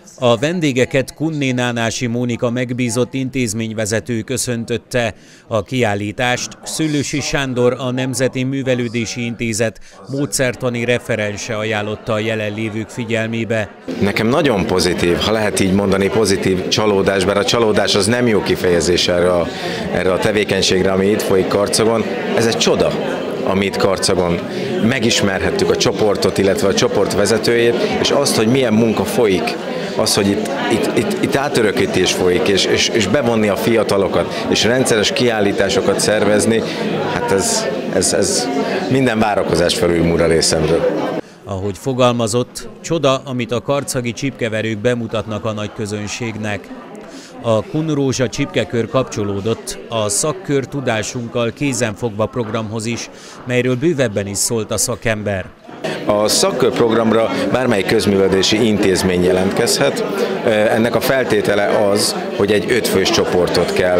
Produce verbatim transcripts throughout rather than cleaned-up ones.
A vendégeket Kunné Nánási Mónika megbízott intézményvezető köszöntötte. A kiállítást Szőlősi Sándor, a Nemzeti Művelődési Intézet módszertani referense ajánlotta a jelenlévők figyelmébe. Nekem nagyon pozitív, ha lehet így mondani, pozitív csalódás, bár a csalódás az nem jó kifejezés erre a, erre a tevékenységre, ami itt folyik Karcagon. Ez egy csoda, amit Karcagon megismerhettük a csoportot, illetve a csoport vezetőjét, és azt, hogy milyen munka folyik. Az, hogy itt, itt, itt, itt átörökítés folyik, és, és, és bevonni a fiatalokat, és rendszeres kiállításokat szervezni, hát ez, ez, ez minden várakozás felülmúl a részemről. Ahogy fogalmazott, csoda, amit a karcagi csipkeverők bemutatnak a nagy közönségnek. A Kunrózsa csipkekör kapcsolódott a szakkör tudásunkkal kézenfogva programhoz is, melyről bővebben is szólt a szakember. A szakkörprogramra bármely közművelődési intézmény jelentkezhet. Ennek a feltétele az, hogy egy ötfős csoportot kell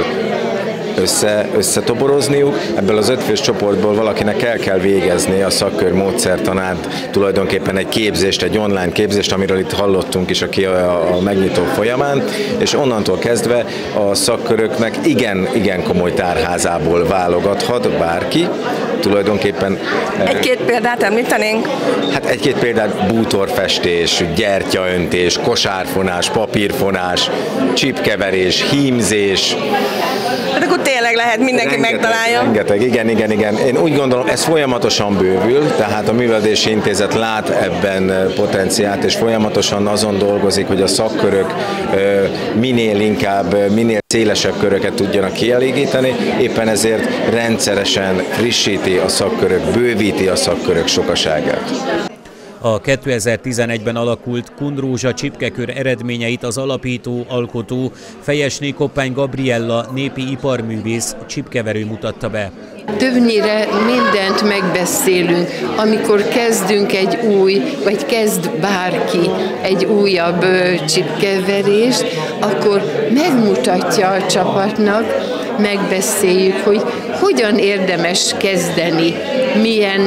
össze, összetoborozniuk. Ebből az ötfős csoportból valakinek el kell végezni a szakkör módszertanát, tulajdonképpen egy képzést, egy online képzést, amiről itt hallottunk is a, a, a megnyitó folyamán, és onnantól kezdve a szakköröknek igen, igen komoly tárházából válogathat bárki. Tulajdonképpen... Egy-két példát említenénk? Hát egy-két példát: bútorfestés, gyertyaöntés, kosárfonás, papírfonás, csipkeverés, hímzés. Hát akkor tényleg lehet, mindenki rengeteg, megtalálja. Rengeteg, igen, igen, igen. Én úgy gondolom, ez folyamatosan bővül, tehát a Művelődési Intézet lát ebben potenciált, és folyamatosan azon dolgozik, hogy a szakkörök minél inkább, minél szélesebb köröket tudjanak kielégíteni, éppen ezért rendszeresen frissíti a szakkörök, bővíti a szakkörök sokaságát. A kétezer-tizenegyben alakult Kunrózsa csipkekör eredményeit az alapító, alkotó Fejesné Koppány Gabriella népi iparművész csipkeverő mutatta be. Többnyire mindent megbeszélünk, amikor kezdünk egy új, vagy kezd bárki egy újabb csipkeverést, akkor megmutatja a csapatnak, megbeszéljük, hogy hogyan érdemes kezdeni, milyen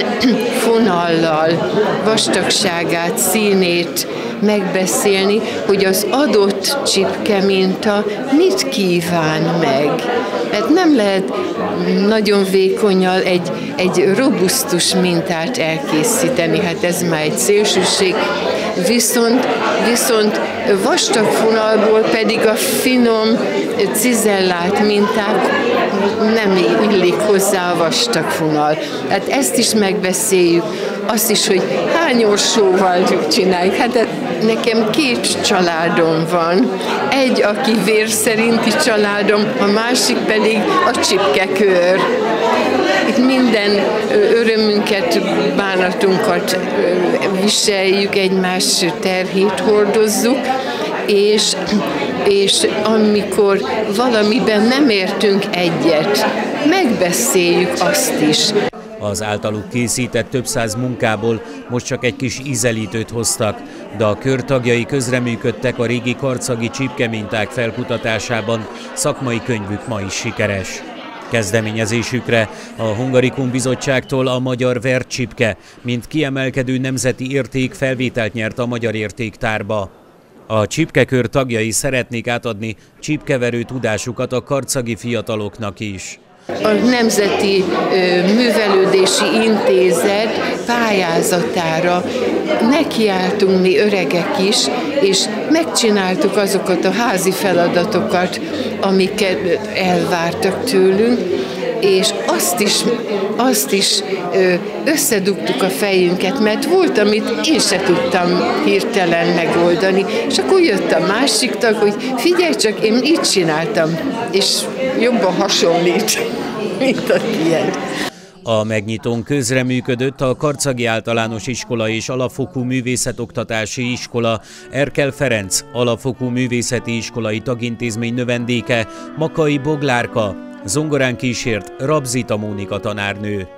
fonallal, vastagságát, színét megbeszélni, hogy az adott csipke minta mit kíván meg. Hát nem lehet nagyon vékonnyal egy, egy robusztus mintát elkészíteni, hát ez már egy szélsőség, viszont, viszont vastag fonalból pedig a finom, cizellált minták nem illik hozzá a vastag fonal. Hát ezt is megbeszéljük, azt is, hogy hány orsóval csináljuk. Hát nekem két családom van. Egy, aki vér szerinti családom, a másik pedig a csipkekör. Itt minden örömünket, bánatunkat viseljük, egymás terhét hordozzuk, és, és amikor valamiben nem értünk egyet, megbeszéljük azt is. Az általuk készített több száz munkából most csak egy kis ízelítőt hoztak, de a kör tagjai közreműködtek a régi karcagi csipkeminták felkutatásában, szakmai könyvük ma is sikeres. Kezdeményezésükre a Hungarikum Bizottságtól a magyar vercsipke, mint kiemelkedő nemzeti érték felvételt nyert a Magyar Értéktárba. A csipkekör tagjai szeretnék átadni csipkeverő tudásukat a karcagi fiataloknak is. A Nemzeti Művelődési Intézet pályázatára nekiálltunk mi öregek is, és megcsináltuk azokat a házi feladatokat, amiket elvártak tőlünk, és azt is, azt is összedugtuk a fejünket, mert volt, amit én se tudtam hirtelen megoldani, és akkor jött a másik tag, hogy figyelj csak, én így csináltam, és jobban hasonlít, mint a tiéd. A megnyitón közreműködött a Karcagi Általános Iskola és Alapfokú Művészetoktatási Iskola, Erkel Ferenc Alapfokú Művészeti Iskolai Tagintézmény növendéke, Makai Boglárka, zongorán kísért Rabzita Mónika tanárnő.